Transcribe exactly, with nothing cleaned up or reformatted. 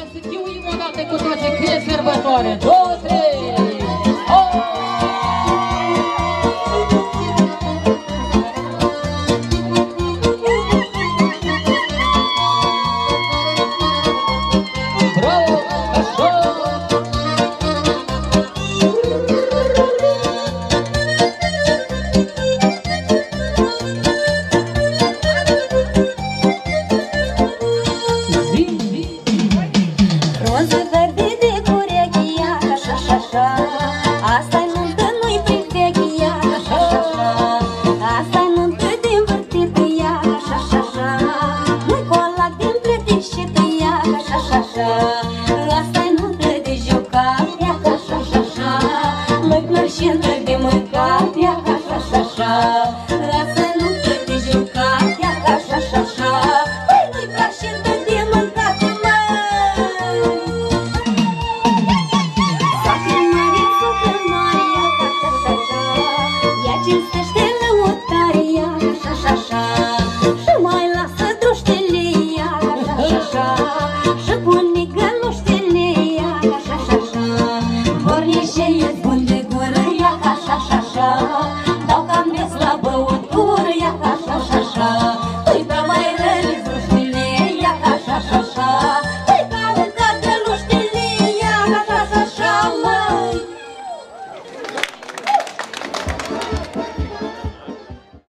să chiuim o dată cu toate că e sărbătoare. Două, trei! Oh! Asta-i nuntă, nu-i privechia, așa-așa-așa. Asta-i nuntă din vârtită, ia, așa-așa-așa. Nu-i colac din plătit și tăia, așa-așa-așa.